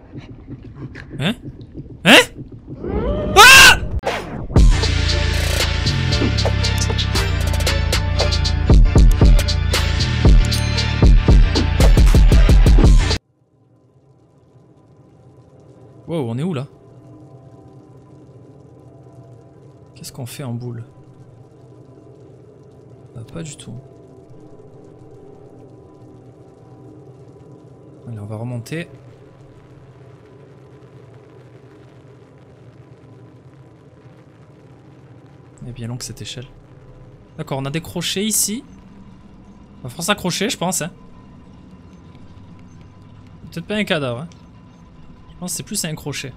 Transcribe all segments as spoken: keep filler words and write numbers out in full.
Hein? Hein? Ah! Wow, on est où là? Qu'est-ce qu'on fait en boule? Bah, pas du tout. Allez, on va remonter. Elle est bien longue cette échelle. D'accord, on a des crochets ici. On va faire s'accrocher, je pense. Hein. Peut-être pas un cadavre. Hein. Je pense que c'est plus un crochet.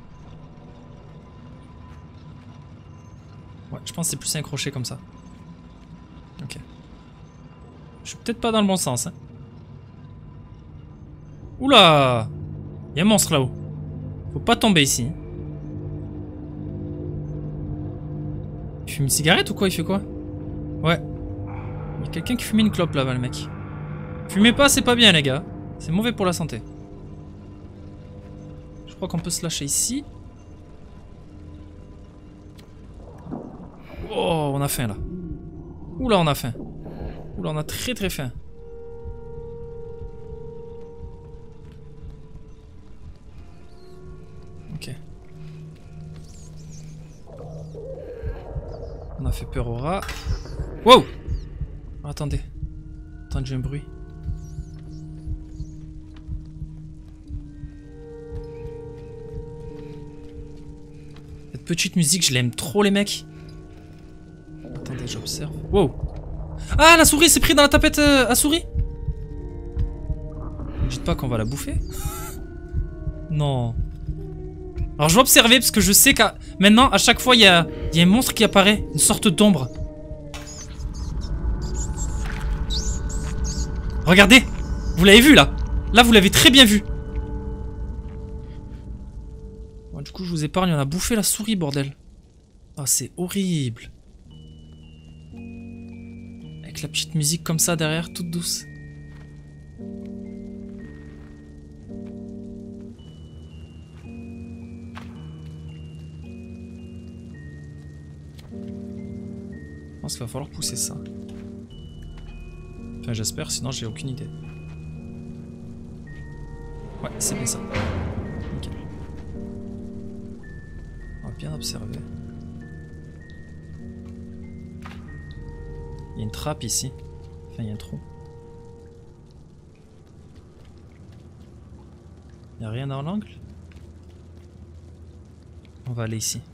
Ouais, je pense que c'est plus un crochet comme ça. Ok. Je suis peut-être pas dans le bon sens. Hein. Oula! Il y a un monstre là-haut. Faut pas tomber ici. Il fume une cigarette ou quoi? Il fait quoi? Ouais. Il y a quelqu'un qui fumait une clope là-bas, le mec. Fumez pas, c'est pas bien, les gars. C'est mauvais pour la santé. Je crois qu'on peut se lâcher ici. Oh, on a faim là. Oula, on a faim. Oula, on a très très faim. Ok. On a fait peur au rat. Wow! Oh, attendez. Attendez, j'ai un bruit. Cette petite musique, je l'aime trop, les mecs. Attendez, j'observe. Wow! Ah, la souris s'est pris dans la tapette euh, à souris! Ne dites pas qu'on va la bouffer. Non. Alors je vais observer parce que je sais qu'à maintenant à chaque fois il y a, y a un monstre qui apparaît, une sorte d'ombre. Regardez, vous l'avez vu là. Là vous l'avez très bien vu. Bon, du coup je vous épargne, on a bouffé la souris bordel. Ah oh, c'est horrible. Avec la petite musique comme ça derrière, toute douce. Je pense qu'il va falloir pousser ça. Enfin, j'espère, sinon j'ai aucune idée. Ouais, c'est bien ça. Nickel. On va bien observer. Il y a une trappe ici. Enfin, il y a un trou. Il n'y a rien dans l'angle. On va aller ici.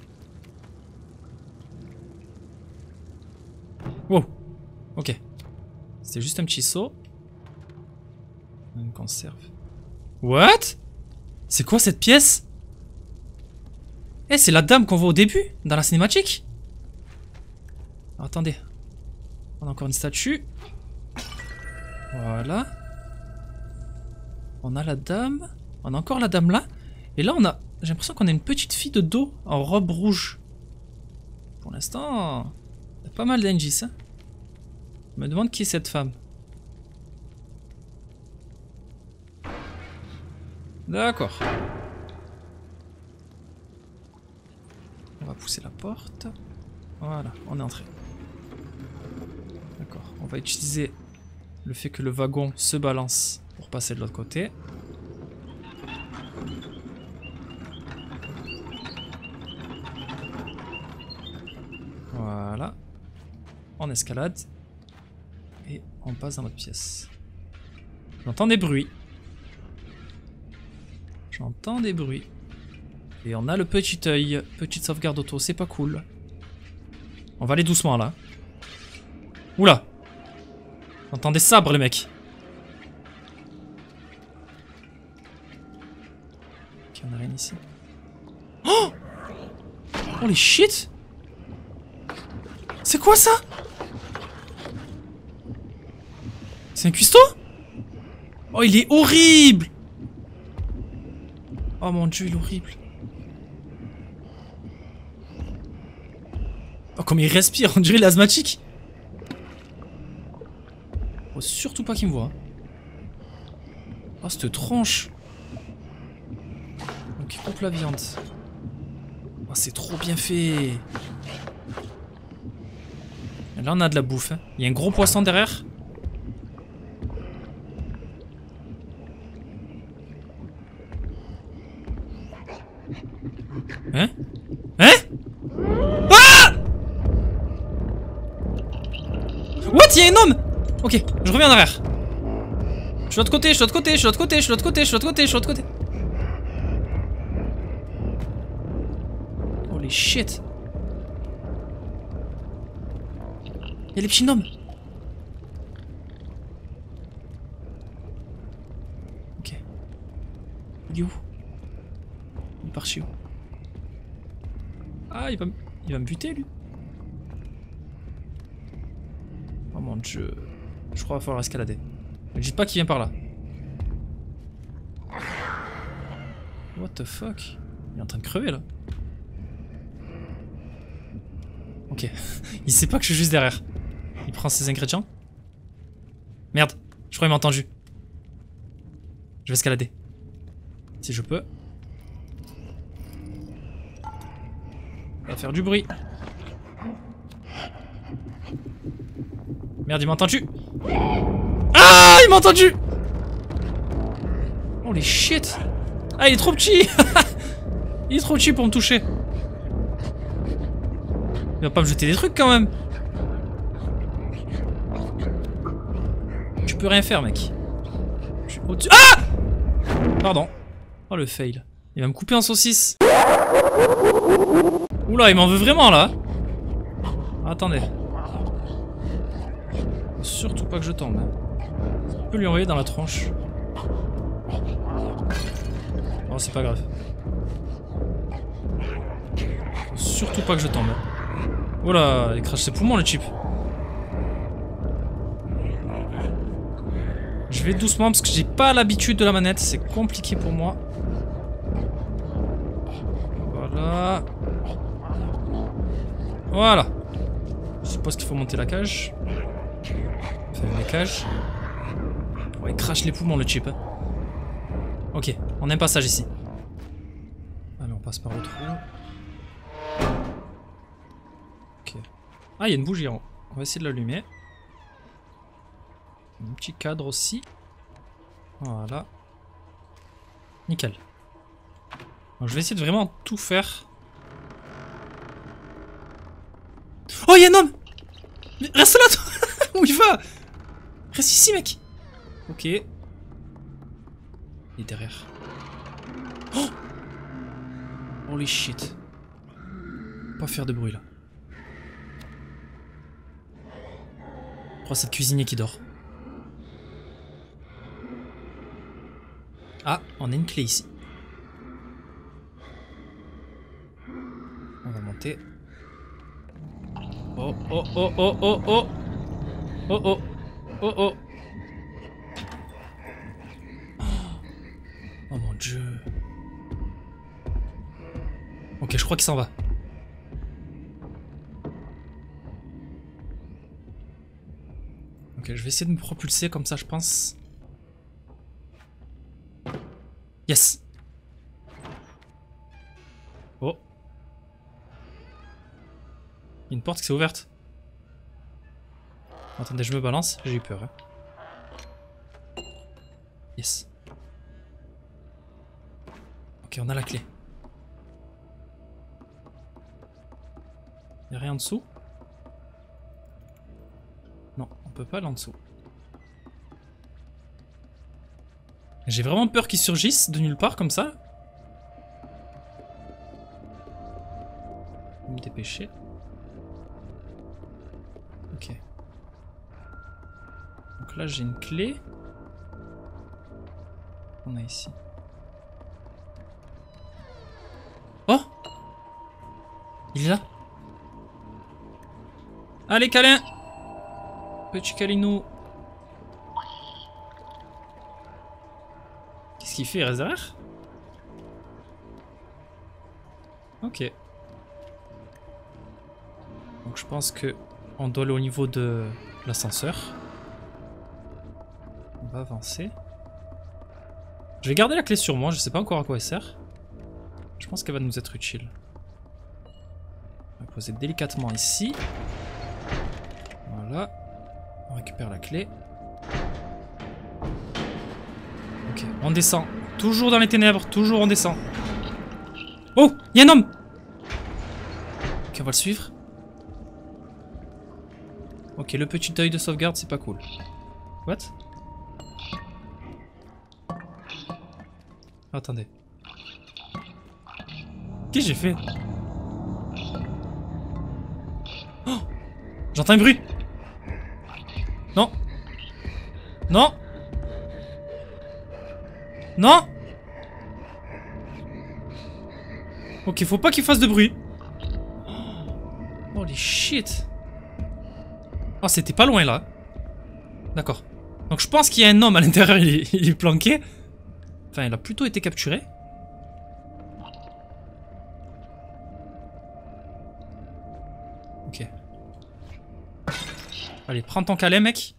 Wow. Ok. C'était juste un petit saut. Une conserve. What? C'est quoi cette pièce? Eh, c'est la dame qu'on voit au début, dans la cinématique. Alors, attendez. On a encore une statue. Voilà. On a la dame. On a encore la dame là. Et là, on a... J'ai l'impression qu'on a une petite fille de dos en robe rouge. Pour l'instant... Il y a pas mal d'indices. Hein. Je me demande qui est cette femme. D'accord. On va pousser la porte. Voilà, on est entré. D'accord, on va utiliser le fait que le wagon se balance pour passer de l'autre côté. Voilà. On escalade. Et on passe dans notre pièce. J'entends des bruits. J'entends des bruits. Et on a le petit œil. Petite sauvegarde auto, c'est pas cool. On va aller doucement là. Oula! J'entends des sabres les mecs. Ok, on a rien ici. Oh! Oh les shit! C'est quoi ça? C'est un cuistot? Oh, il est horrible! Oh mon dieu, il est horrible. Oh, comme il respire, on dirait l'asthmatique. Faut surtout pas qu'il me voit. Oh, cette tronche. Hop la viande. Oh, c'est trop bien fait. Et là on a de la bouffe. Hein. Il y a un gros poisson derrière. Hein? Hein? Ah! What? Il y a un homme! Ok, je reviens en arrière. Je suis de l'autre côté, je suis de l'autre côté, je suis de l'autre côté, je suis de l'autre côté, je suis de l'autre côté, je suis de l'autre côté. Holy shit. Il y a les petits gnomes. Ok. Il est où? Il est parti où? Ah, il va, il va me buter lui. Oh mon dieu. Je crois qu'il va falloir escalader. Ne dites pas qu'il vient par là. What the fuck? Il est en train de crever là. Ok. Il sait pas que je suis juste derrière. Il prend ses ingrédients. Merde. Je crois qu'il m'a entendu. Je vais escalader. Si je peux. Ça va faire du bruit. Merde, il m'a entendu. Ah, il m'a entendu. Oh les shit. Ah, il est trop petit. Il est trop petit pour me toucher. Il va pas me jeter des trucs quand même. Tu peux rien faire, mec. Je suis au-dessus. Ah! Pardon. Oh le fail. Il va me couper en saucisse. Oula, il m'en veut vraiment là. Attendez. Faut surtout pas que je tombe. Je peux lui envoyer dans la tronche. Oh, c'est pas grave. Faut surtout pas que je tombe. Oula, il crache ses poumons le type. Je vais doucement parce que j'ai pas l'habitude de la manette, c'est compliqué pour moi. Voilà. Voilà. Je suppose qu'il faut monter la cage. Enfin, les cages. Ouais, il crache les poumons le chip. Ok, on a un passage ici. Allez, on passe par le trou. Ok. Ah, il y a une bougie en haut. On va essayer de l'allumer. Un petit cadre aussi. Voilà. Nickel. Donc, je vais essayer de vraiment tout faire. Oh, il y a un homme! Mais reste là, toi! Où il va? Reste ici, mec! Ok. Il est derrière. Oh! Holy shit. Pas faire de bruit là. Je crois que c'est le cuisinier qui dort. Ah, on a une clé ici. On va monter. Oh oh oh oh oh oh. Oh oh oh oh. Oh mon dieu. Ok, je crois qu'il s'en va. Ok, je vais essayer de me propulser comme ça, je pense. Yes. Oh. Il y a une porte qui s'est ouverte. Attendez, je me balance, j'ai eu peur. Hein. Yes. Ok, on a la clé. Y'a rien en dessous? Non, on peut pas aller en dessous. J'ai vraiment peur qu'ils surgissent de nulle part comme ça. Je vais me dépêcher. Ok. Donc là j'ai une clé. On a ici. Oh! Il est là. Allez câlin! Petit câlinou. Qu'est-ce qu'il fait? Il reste derrière? Ok. Donc je pense que on doit aller au niveau de l'ascenseur. On va avancer. Je vais garder la clé sur moi, je sais pas encore à quoi elle sert. Je pense qu'elle va nous être utile. On va poser délicatement ici. Voilà. On récupère la clé. Ok, on descend. Toujours dans les ténèbres, toujours on descend. Oh, il y a un homme! Ok, on va le suivre. Ok, le petit œil de sauvegarde, c'est pas cool. What? Attendez. Qu'est-ce que j'ai fait? Oh, j'entends un bruit. Non. Non. Non. Ok, faut pas qu'il fasse de bruit. Holy shit. Oh, c'était pas loin là. D'accord. Donc je pense qu'il y a un homme à l'intérieur, il, est- il est planqué. Enfin, il a plutôt été capturé. Ok. Allez, prends ton calais, mec.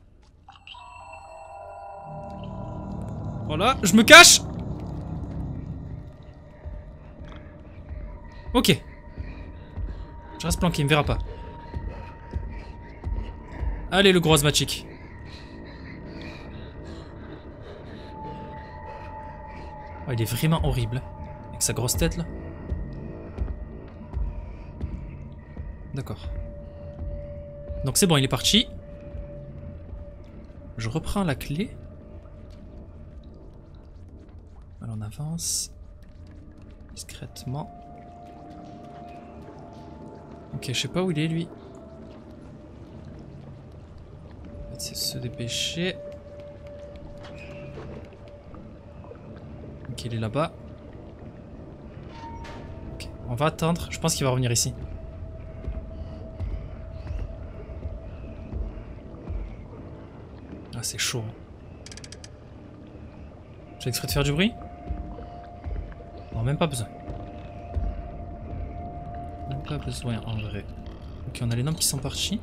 Voilà, je me cache. Ok. Je reste planqué, il me verra pas. Allez, le gros asthmatique. Oh, il est vraiment horrible. Avec sa grosse tête, là. D'accord. Donc c'est bon, il est parti. Je reprends la clé. Alors on avance. Discrètement. Ok, je sais pas où il est, lui. C'est se dépêcher. Ok, il est là-bas. Ok, on va attendre. Je pense qu'il va revenir ici. Ah, c'est chaud. J'ai exprès de faire du bruit? Non, même pas besoin. Même pas besoin en vrai. Ok, on a les noms qui sont partis.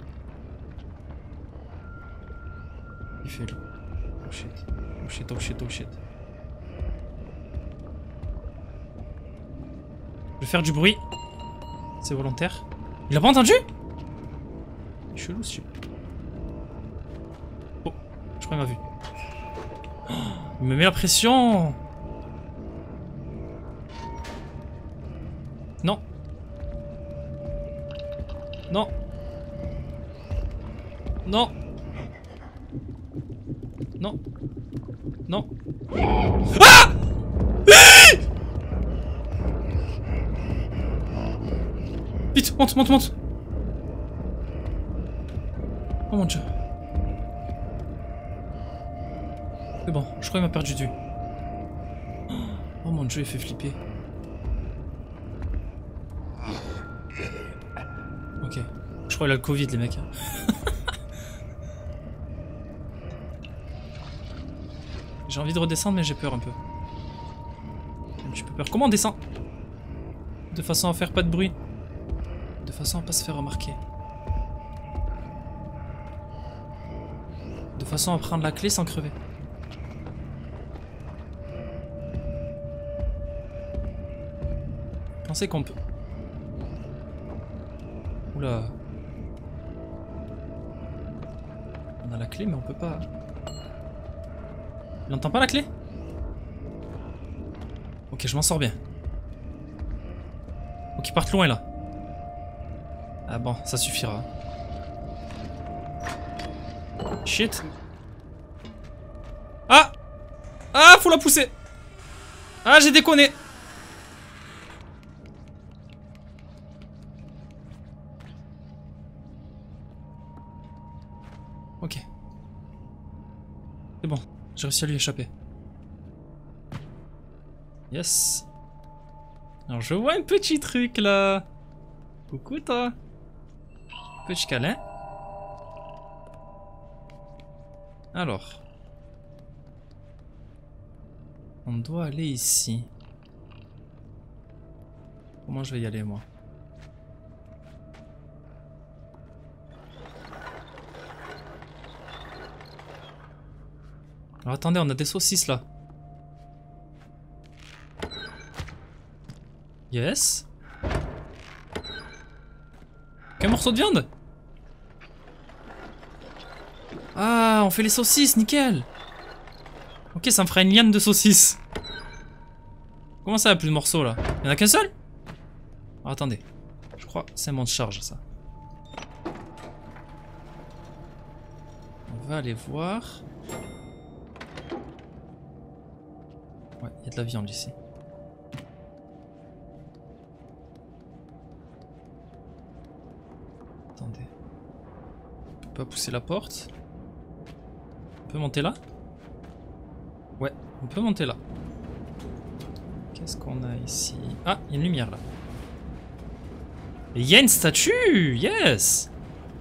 Il fait le... Oh shit. Oh shit, oh shit, oh shit. Je vais faire du bruit. C'est volontaire. Il a pas entendu? Chelou ce type. Oh, je crois qu'il m'a vu. Oh, il me met la pression. Non. Non. Non. Non. Non. Ah! Vite, monte, monte, monte. Oh mon dieu. C'est bon, je crois qu'il m'a perdu de vue. Oh mon dieu, il fait flipper. Ok. Je crois qu'il a le Covid, les mecs. J'ai envie de redescendre, mais j'ai peur un peu. J'ai un petit peu peur. Comment on descend? De façon à faire pas de bruit. De façon à pas se faire remarquer. De façon à prendre la clé sans crever. Pensez qu'on peut... Oula. On a la clé mais on peut pas... Il entend pas la clé? Ok, je m'en sors bien. Faut qu'il parte loin là. Ah bon, ça suffira. Shit. Ah! Ah, faut la pousser! Ah, j'ai déconné! Ok. C'est bon, j'ai réussi à lui échapper. Yes. Alors je vois un petit truc là. Coucou toi. Petit câlin. Alors. On doit aller ici. Comment je vais y aller moi? Alors attendez, on a des saucisses là. Yes. Quel morceau de viande? Ah, on fait les saucisses, nickel. Ok, ça me fera une liane de saucisses. Comment ça, il n'y a plus de morceaux là? Il n'y en a qu'un seul? Ah, attendez. Je crois que c'est un monte charge ça. On va aller voir. Ouais, il y a de la viande ici. Attendez. On peut pas pousser la porte. On peut monter là? Ouais, on peut monter là. Qu'est-ce qu'on a ici? Ah, il y a une lumière là. Et il y a une statue! Yes!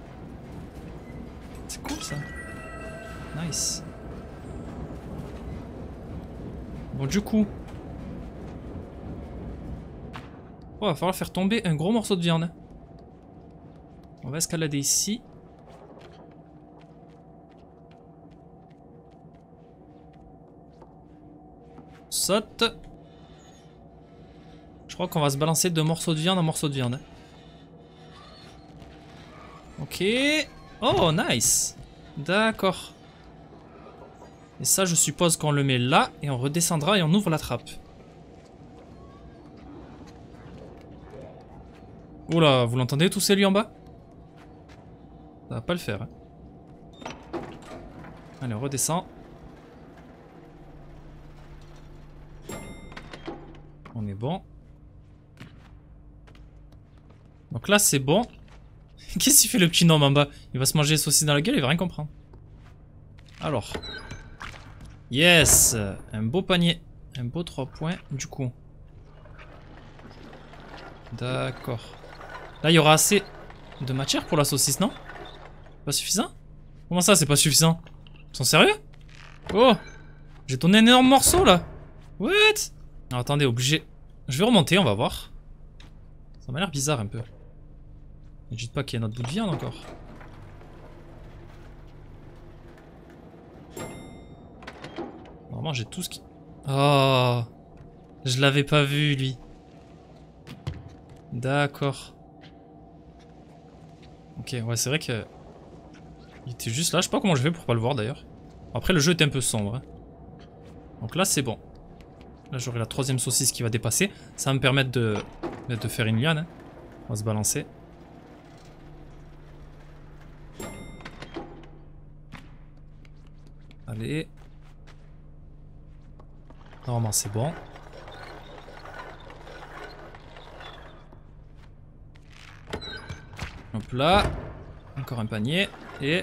C'est cool ça. Nice. Bon, du coup. Oh, va falloir faire tomber un gros morceau de viande. On va escalader ici. Saute. Je crois qu'on va se balancer de morceaux de viande en morceaux de viande. Ok. Oh, nice. D'accord. Et ça, je suppose qu'on le met là et on redescendra et on ouvre la trappe. Oula, vous l'entendez tous ces lui en bas? Ça va pas le faire. Hein. Allez, on redescend. On est bon. Donc là, c'est bon. Qu'est-ce qu'il fait le petit homme en bas? Il va se manger les saucisses dans la gueule, il va rien comprendre. Alors. Yes! Un beau panier. Un beau trois points, du coup. D'accord. Là, il y aura assez de matière pour la saucisse, non? Pas suffisant? Comment ça, c'est pas suffisant? Ils sont sérieux? Oh! J'ai tourné un énorme morceau, là. What? Alors, attendez, obligé. Je vais remonter, on va voir. Ça m'a l'air bizarre, un peu. Ne dites pas qu'il y a notre bout de viande, encore. Normalement, j'ai tout ce qui... Oh! Je l'avais pas vu, lui. D'accord. Ok, ouais, c'est vrai que... Il était juste là, je sais pas comment je fais pour pas le voir, d'ailleurs. Après, le jeu est un peu sombre. Hein. Donc là, c'est bon. Là, j'aurai la troisième saucisse qui va dépasser. Ça va me permettre de, de faire une liane. Hein. On va se balancer. Allez. Normalement, c'est bon. Hop là. Encore un panier. Et...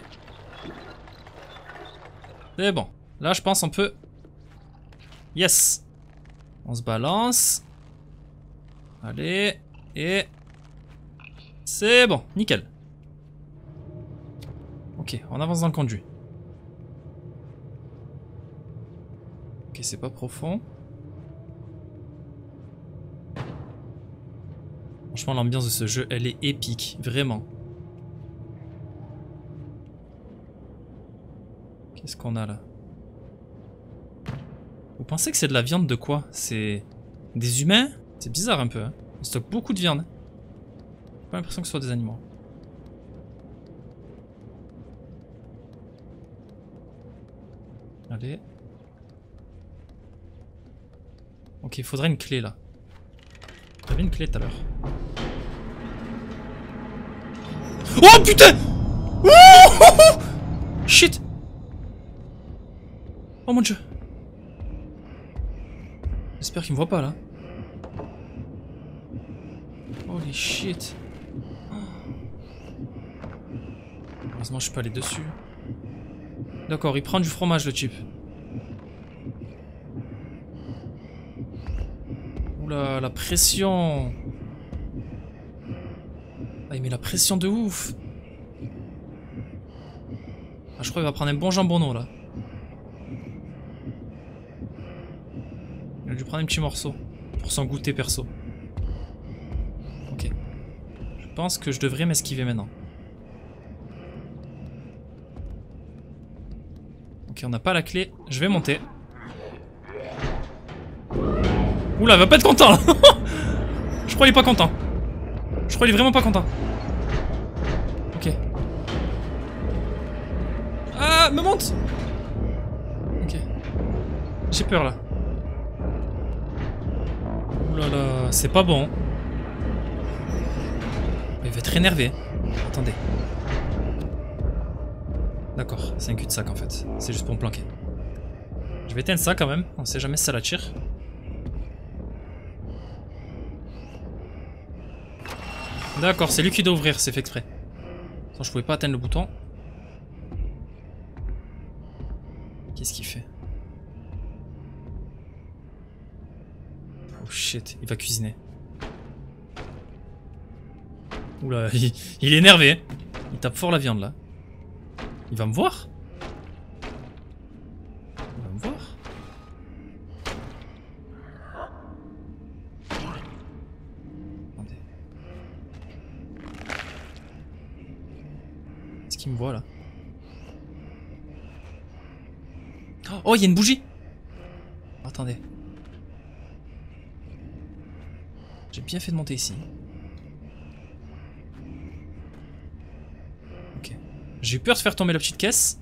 C'est bon. Là, je pense on peut... Yes. On se balance. Allez. Et... C'est bon. Nickel. Ok, on avance dans le conduit. Ok, c'est pas profond. Franchement, l'ambiance de ce jeu, elle est épique. Vraiment. Qu'est-ce qu'on a là? Vous pensez que c'est de la viande de quoi? C'est des humains? C'est bizarre un peu. Hein. On stocke beaucoup de viande. J'ai pas l'impression que ce soit des animaux. Allez. Ok, il faudrait une clé là. J'avais une clé tout à l'heure. Oh putain! Oh shit! Oh mon dieu! J'espère qu'il me voit pas là. Holy shit! Heureusement, je peux aller dessus. D'accord, il prend du fromage le type. Oula, la pression! Ah, il met la pression de ouf! Ah, je crois qu'il va prendre un bon jambonneau là. Il a dû prendre un petit morceau pour s'en goûter perso. Ok. Je pense que je devrais m'esquiver maintenant. Ok, on n'a pas la clé. Je vais monter. Oula, elle va pas être content là. crois qu'il est pas content. Je crois qu'il est vraiment pas content. Ok. Ah, me monte. Ok. J'ai peur là. Ouh là là, c'est pas bon. Il va être énervé. Attendez. D'accord, c'est un cul-de-sac en fait. C'est juste pour me planquer. Je vais éteindre ça quand même. On sait jamais si ça l'attire. D'accord, c'est lui qui doit ouvrir, c'est fait exprès. Attends, je pouvais pas atteindre le bouton. Qu'est-ce qu'il fait? Oh shit, il va cuisiner. Oula, il, il est énervé. Il tape fort la viande là. Il va me voir? Il va me voir? Attendez. Est-ce qu'il me voit là? Oh, il y a une bougie! Attendez. J'ai bien fait de monter ici. Ok. J'ai eu peur de faire tomber la petite caisse.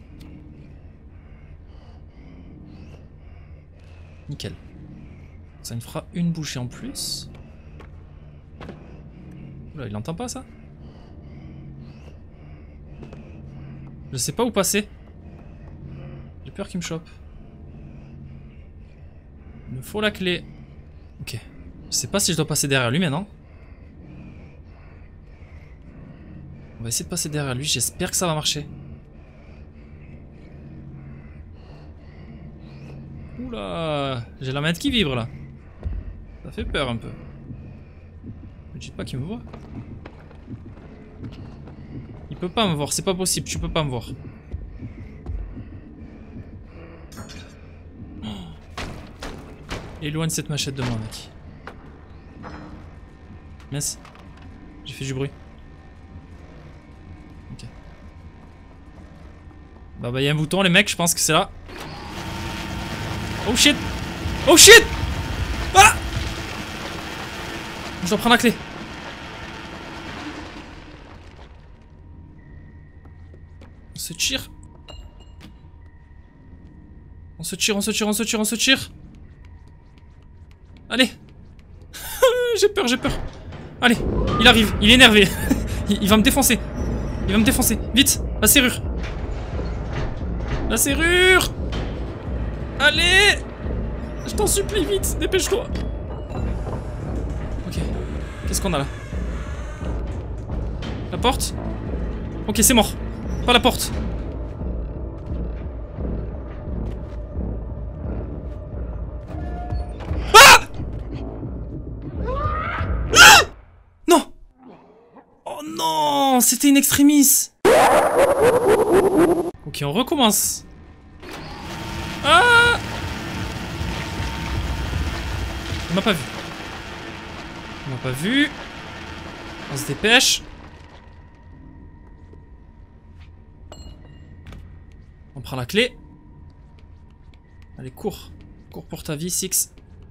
Nickel. Ça me fera une bouchée en plus. Oula, il entend pas ça? Je sais pas où passer. J'ai peur qu'il me chope. Il me faut la clé. Ok. Je sais pas si je dois passer derrière lui maintenant. On va essayer de passer derrière lui. J'espère que ça va marcher. Oula. J'ai la main qui vibre là. Ça fait peur un peu. Ne dites pas qu'il me voit. Il peut pas me voir. C'est pas possible. Tu peux pas me voir. Éloigne cette machette de moi, mec. Mince. J'ai fait du bruit. Ok. Bah bah, il y a un bouton, les mecs, je pense que c'est là. Oh shit! Oh shit! Ah! Je dois prendre la clé. On se tire. On se tire, on se tire, on se tire, on se tire. Allez. J'ai peur, j'ai peur. Allez, il arrive, il est énervé. il, il va me défoncer. Il va me défoncer. Vite, la serrure. La serrure. Allez. Je t'en supplie, vite, dépêche-toi. Ok. Qu'est-ce qu'on a là? La porte? Ok, c'est mort. Pas la porte. Non, c'était une extremis. Ok, on recommence. Ah! On m'a pas vu. On m'a pas vu. On se dépêche. On prend la clé. Allez, cours. Cours pour ta vie, Six.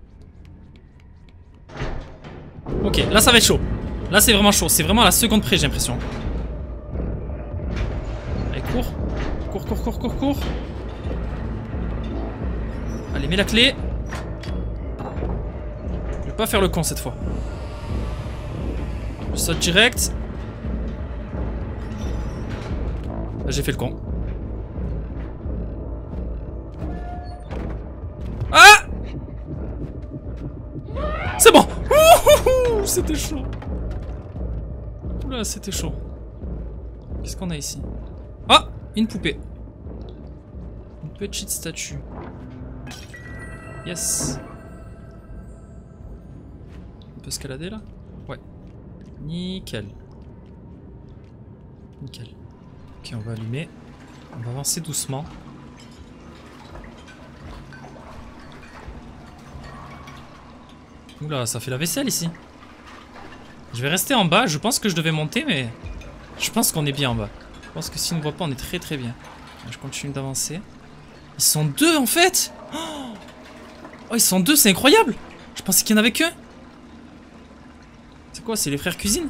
Ok, là ça va être chaud. Là c'est vraiment chaud, c'est vraiment à la seconde près j'ai l'impression. Allez, cours. Cours, cours, cours, cours, cours. Allez, mets la clé. Je vais pas faire le con cette fois. Je saute direct. Là j'ai fait le con. Ah! C'est bon. C'était chaud. Oula, c'était chaud. Qu'est-ce qu'on a ici? Ah! Une poupée. Une petite statue. Yes. On peut escalader là? Ouais. Nickel. Nickel. Ok, on va allumer. On va avancer doucement. Oula, ça fait la vaisselle ici. Je vais rester en bas, je pense que je devais monter, mais je pense qu'on est bien en bas. Je pense que s'ils ne voient pas, on est très très bien. Je continue d'avancer. Ils sont deux en fait. Oh, ils sont deux, c'est incroyable. Je pensais qu'il n'y en avait qu'un. C'est quoi? C'est les frères cuisine?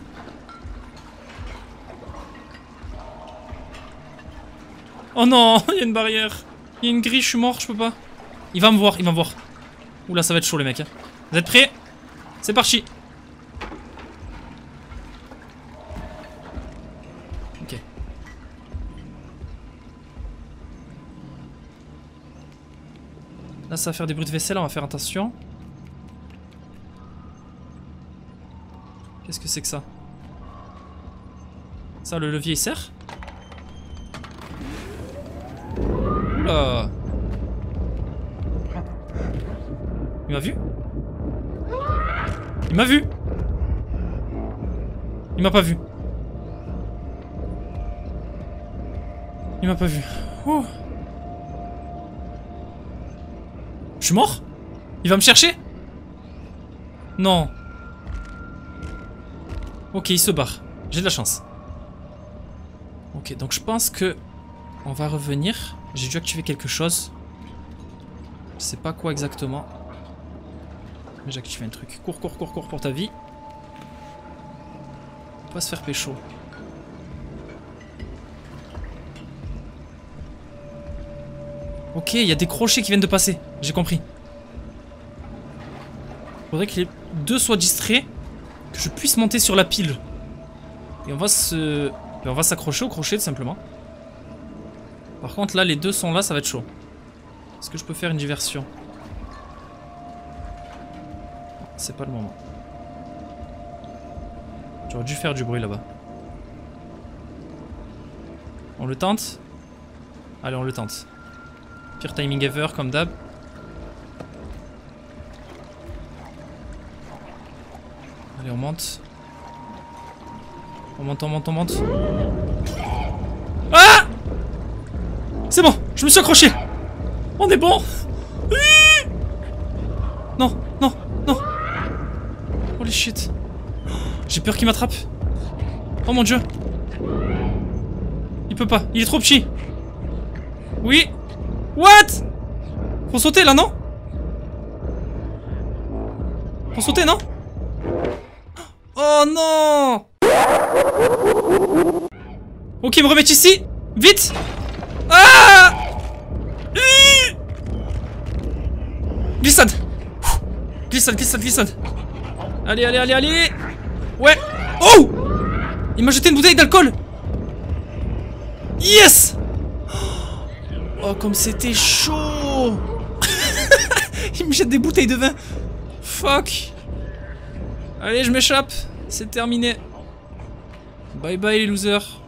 Oh non, il y a une barrière. Il y a une grille, je suis mort, je peux pas. Il va me voir, il va me voir. Oula, ça va être chaud les mecs. Hein. Vous êtes prêts? C'est parti. Ok. Là, ça va faire des bruits de vaisselle, on va faire attention. Qu'est-ce que c'est que ça? Ça, le levier, il sert? Oula! Il m'a vu? Il m'a vu! Il m'a pas vu. Il m'a pas vu. Oh. Je suis mort? Il va me chercher? Non. Ok, il se barre. J'ai de la chance. Ok, donc je pense que on va revenir. J'ai dû activer quelque chose. Je sais pas quoi exactement. Mais j'ai activé un truc. Cours, cours, cours, cours pour ta vie. On va se faire pécho. Ok, il y a des crochets qui viennent de passer. J'ai compris. Faudrait que les deux soient distraits. Que je puisse monter sur la pile. Et on va se... Et on va s'accrocher au crochet tout simplement. Par contre là les deux sont là, ça va être chaud. Est-ce que je peux faire une diversion? C'est pas le moment. J'aurais dû faire du bruit là-bas. On le tente? Allez, on le tente. Pire timing ever comme d'hab. Allez, on monte. On monte, on monte, on monte. Ah! C'est bon, je me suis accroché. On est bon. Non, non, non. Holy shit. J'ai peur qu'il m'attrape. Oh mon dieu. Il peut pas, il est trop petit. Oui. What? Faut sauter là, non? Faut sauter, non? Oh non! Ok, me remettre ici. Vite. Ah! Glissade. Glissade, glissade, glissade. Allez, allez, allez, allez. Ouais. Oh! Il m'a jeté une bouteille d'alcool. Yes! Oh, comme c'était chaud. Il me jette des bouteilles de vin. Fuck. Allez, je m'échappe. C'est terminé. Bye bye les losers.